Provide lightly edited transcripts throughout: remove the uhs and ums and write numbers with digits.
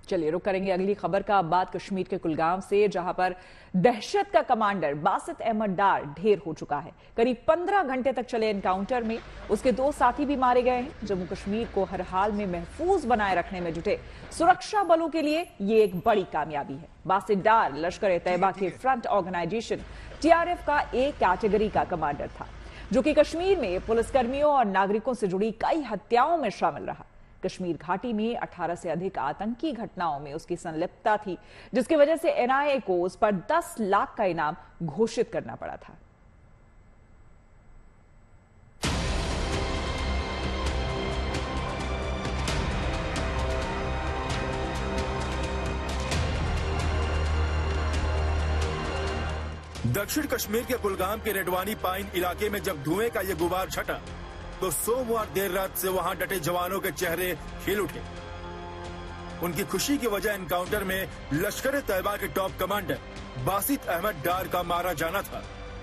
चलिए रुक करेंगे अगली खबर का। बात कश्मीर के कुलगाम से, जहां पर दहशत का कमांडर बासित अहमद डार ढेर हो चुका है। करीब 15 घंटे तक चले एनकाउंटर में उसके 2 साथी भी मारे गए हैं। जम्मू कश्मीर को हर हाल में महफूज बनाए रखने में जुटे सुरक्षा बलों के लिए ये एक बड़ी कामयाबी है। बासित डार लश्कर-ए-तैयबा के फ्रंट ऑर्गेनाइजेशन TRF का A कैटेगरी का कमांडर था, जो कि कश्मीर में पुलिसकर्मियों और नागरिकों से जुड़ी कई हत्याओं में शामिल रहा। कश्मीर घाटी में 18 से अधिक आतंकी घटनाओं में उसकी संलिप्तता थी, जिसकी वजह से NIA को उस पर 10 लाख का इनाम घोषित करना पड़ा था। दक्षिण कश्मीर के कुलगाम के रेडवानी पाइन इलाके में जब धुएं का ये गुबार छटा तो सोमवार देर रात से वहां डटे जवानों के चेहरे खिल उठे। उनकी खुशी की वजह एनकाउंटर में लश्कर-ए-तैयबा के टॉप कमांडर बासित अहमद डार का मारा जाना था,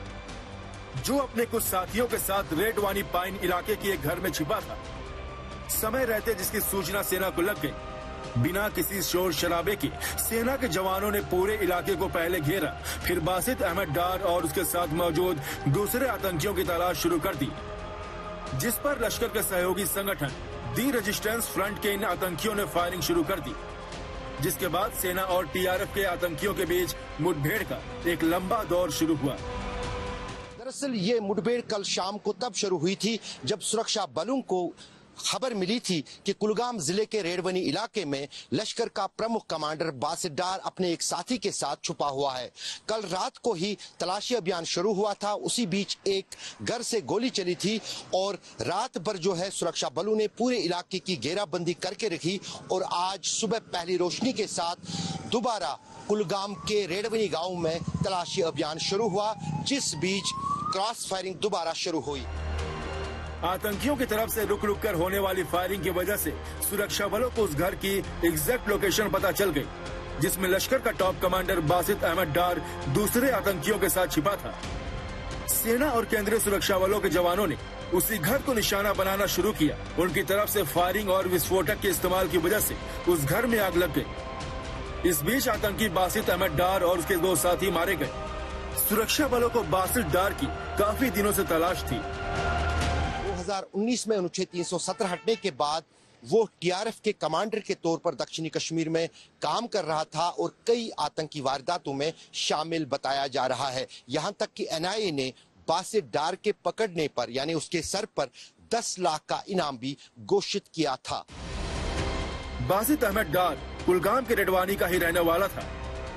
जो अपने कुछ साथियों के साथ रेडवानी पाइन इलाके के एक घर में छिपा था। समय रहते जिसकी सूचना सेना को लग गई। बिना किसी शोर शराबे के सेना के जवानों ने पूरे इलाके को पहले घेरा, फिर बासित अहमद डार और उसके साथ मौजूद दूसरे आतंकियों की तलाश शुरू कर दी, जिस पर लश्कर के सहयोगी संगठन दी रेजिस्टेंस फ्रंट के इन आतंकियों ने फायरिंग शुरू कर दी, जिसके बाद सेना और TRF के आतंकियों के बीच मुठभेड़ का एक लंबा दौर शुरू हुआ। दरअसल ये मुठभेड़ कल शाम को तब शुरू हुई थी जब सुरक्षा बलों को खबर मिली थी कि कुलगाम जिले के रेडवनी इलाके में लश्कर का प्रमुख कमांडर बासित डार अपने एक साथी के साथ छुपा हुआ है। कल रात को ही तलाशी अभियान शुरू हुआ था। उसी बीच एक घर से गोली चली थी और रात भर जो है सुरक्षा बलों ने पूरे इलाके की घेराबंदी करके रखी और आज सुबह पहली रोशनी के साथ दोबारा कुलगाम के रेडवनी गांव में तलाशी अभियान शुरू हुआ, जिस बीच क्रॉस फायरिंग दोबारा शुरू हुई। आतंकियों की तरफ से रुक रुक कर होने वाली फायरिंग की वजह से सुरक्षा बलों को उस घर की एग्जैक्ट लोकेशन पता चल गई, जिसमें लश्कर का टॉप कमांडर बासित अहमद डार दूसरे आतंकियों के साथ छिपा था। सेना और केंद्रीय सुरक्षा बलों के जवानों ने उसी घर को निशाना बनाना शुरू किया। उनकी तरफ से फायरिंग और विस्फोटक के इस्तेमाल की वजह से उस घर में आग लग गई। इस बीच आतंकी बासित अहमद डार और उसके 2 साथी मारे गए। सुरक्षा बलों को बासित डार की काफी दिनों से तलाश थी। 2019 में अनुच्छेद 317 हटने के बाद वो TRF के कमांडर के तौर पर दक्षिणी कश्मीर में काम कर रहा था और कई आतंकी वारदातों में शामिल बताया जा रहा है। यहां तक कि NIA ने बासित डार के पकड़ने पर यानी उसके सर पर 10 लाख का इनाम भी घोषित किया था। बासित अहमद डार कुलगाम के रेडवानी का ही रहने वाला था।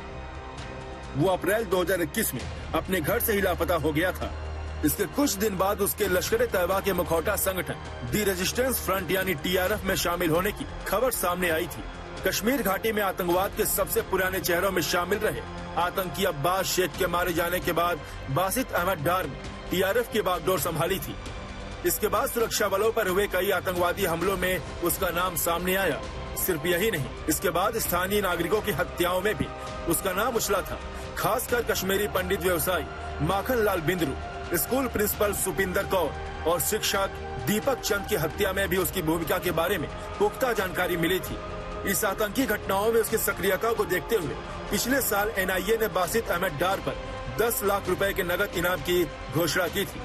वो अप्रैल 2021 में अपने घर से ही लापता हो गया था। इसके कुछ दिन बाद उसके लश्कर-ए-तैयबा के मुखौटा संगठन दी रेजिस्टेंस फ्रंट यानी TRF में शामिल होने की खबर सामने आई थी। कश्मीर घाटी में आतंकवाद के सबसे पुराने चेहरों में शामिल रहे आतंकी अब्बास शेख के मारे जाने के बाद बासित अहमद डार ने TRF की बागडोर संभाली थी। इसके बाद सुरक्षा बलों पर हुए कई आतंकवादी हमलों में उसका नाम सामने आया। सिर्फ यही नहीं, इसके बाद स्थानीय नागरिकों की हत्याओं में भी उसका नाम उछला था। खासकर कश्मीरी पंडित व्यवसायी माखन लाल बिंद्रू, स्कूल प्रिंसिपल सुपिंदर कौर और शिक्षक दीपक चंद की हत्या में भी उसकी भूमिका के बारे में पुख्ता जानकारी मिली थी। इस आतंकी घटनाओं में उसकी सक्रियता को देखते हुए पिछले साल NIA ने बासित अहमद डार पर 10 लाख रुपए के नगद इनाम की घोषणा की थी।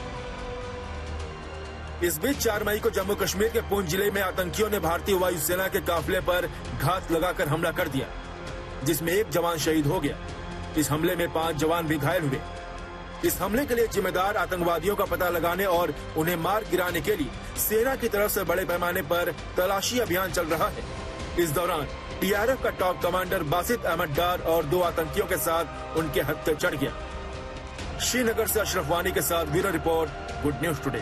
इस बीच 4 मई को जम्मू कश्मीर के पूंछ जिले में आतंकियों ने भारतीय वायुसेना के काफिले पर घात लगाकर हमला कर दिया, जिसमें 1 जवान शहीद हो गया। इस हमले में 5 जवान भी घायल हुए। इस हमले के लिए जिम्मेदार आतंकवादियों का पता लगाने और उन्हें मार गिराने के लिए सेना की तरफ से बड़े पैमाने पर तलाशी अभियान चल रहा है। इस दौरान TRF का टॉप कमांडर बासित अहमद डार और 2 आतंकियों के साथ उनके हत्थे चढ़ गया। श्रीनगर से अशरफ वानी के साथ bureau report, good news today.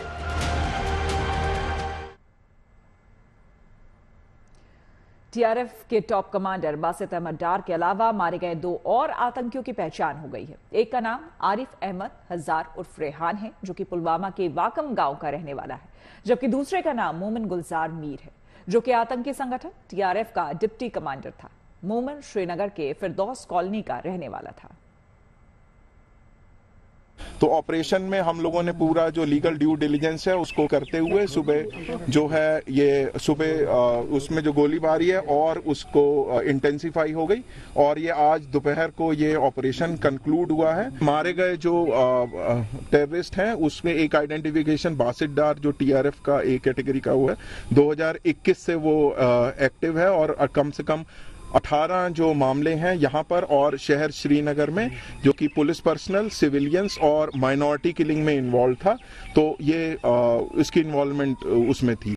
TRF के टॉप कमांडर बासित अहमद डार के अलावा मारे गए 2 और आतंकियों की पहचान हो गई है। एक का नाम आरिफ अहमद हजार उर्फ रेहान है, जो कि पुलवामा के वाकम गांव का रहने वाला है, जबकि दूसरे का नाम मोमिन गुलजार मीर है, जो कि आतंकी संगठन TRF का डिप्टी कमांडर था। मोमिन श्रीनगर के फिरदौस कॉलोनी का रहने वाला था। तो ऑपरेशन में हम लोगों ने पूरा जो लीगल ड्यू डिलीजेंस है उसको करते हुए सुबह जो है ये सुबह उसमें जो गोलीबारी है और उसको इंटेंसिफाई हो गई और ये आज दोपहर को ये ऑपरेशन कंक्लूड हुआ है। मारे गए जो टेररिस्ट हैं उसमें एक आइडेंटिफिकेशन बासित डार जो टीआरएफ का ए कैटेगरी का हुआ है, 2021 से वो एक्टिव है और कम से कम 18 जो मामले हैं यहाँ पर और शहर श्रीनगर में जो कि पुलिस पर्सनल, सिविलियंस और माइनॉरिटी किलिंग में इन्वॉल्व था, तो ये इसकी इन्वॉल्वमेंट उसमें थी।